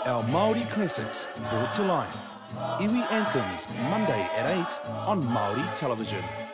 Our Māori classics brought to life. Iwi Anthems, Monday at 8 on Māori television.